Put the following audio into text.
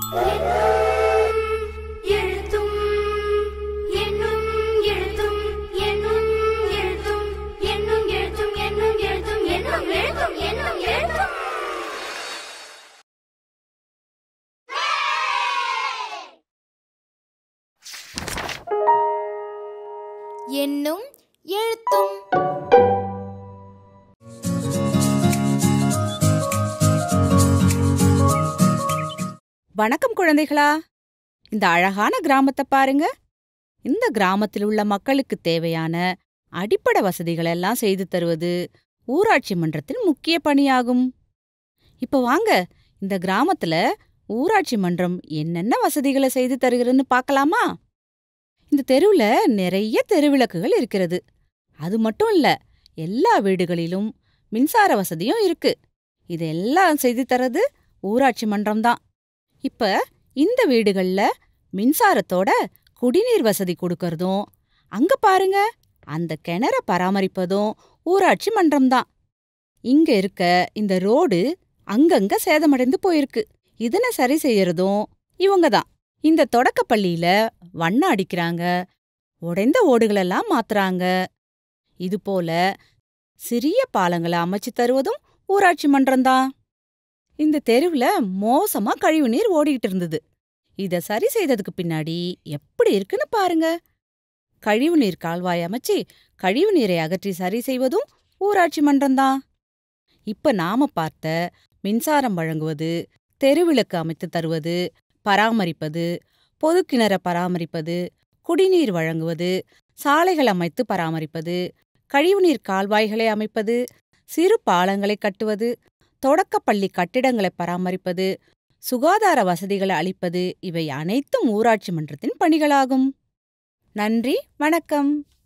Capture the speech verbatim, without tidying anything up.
எண்ணும் எழுத்தும். வணக்கம் குழந்தைகளா. இந்த அழகான கிராமத்தை பாருங்க. இந்த கிராமத்தில் உள்ள மக்களுக்கு தேவையான அடிப்படை வசதிகளெல்லாம் செய்து தருவது ஊராட்சி மன்றத்தின் முக்கிய பணியாகும். இப்ப வாங்க, இந்த கிராமத்துல ஊராட்சி மன்றம் என்னென்ன வசதிகளை செய்து தருகிறதுன்னு பார்க்கலாமா? இந்த தெருவுல நிறைய தெருவிளக்குகள் இருக்கிறது. அது மட்டும் இல்ல, எல்லா வீடுகளிலும் மின்சார வசதியும் இருக்கு. இதெல்லாம் செய்து தரது ஊராட்சி மன்றம்தான். இப்ப இந்த வீடுகள்ல மின்சாரத்தோட குடிநீர் வசதி கொடுக்கறதும், அங்க பாருங்க அந்த கிணற பராமரிப்பதும் ஊராட்சி மன்றம்தான். இங்க இருக்க இந்த ரோடு அங்கங்க சேதமடைந்து போயிருக்கு. இதனை சரி செய்யறதும் இவங்கதான். இந்த தொடக்கப்பள்ளியில வண்ணம் அடிக்கிறாங்க, உடைந்த ஓடுகளெல்லாம் மாத்துறாங்க. இதுபோல சிறிய பாலங்களை அமைச்சு தருவதும் ஊராட்சி மன்றம்தான். இந்த தெருவுல மோசமா கழிவுநீர் ஓடிக்கிட்டு இருந்தது. இத சரி செய்ததுக்கு பின்னாடி எப்படி இருக்குன்னு பாருங்க. கழிவுநீர் கால்வாய் அமைச்சு கழிவுநீரை அகற்றி சரி செய்வதும் ஊராட்சி மன்றம்தான். இப்ப நாம பார்த்த மின்சாரம் வழங்குவது, தெருவிளக்கு அமைத்து தருவது, பராமரிப்பது, பொதுக்கிணற பராமரிப்பது, குடிநீர் வழங்குவது, சாலைகள் அமைத்து பராமரிப்பது, கழிவுநீர் கால்வாய்களை அமைப்பது, சிறு பாலங்களை கட்டுவது, தொடக்கப்பள்ளி கட்டிடங்களை பராமரிப்பது, சுகாதார வசதிகளை அளிப்பது, இவை அனைத்தும் ஊராட்சி மன்றத்தின் பணிகளாகும். நன்றி, வணக்கம்.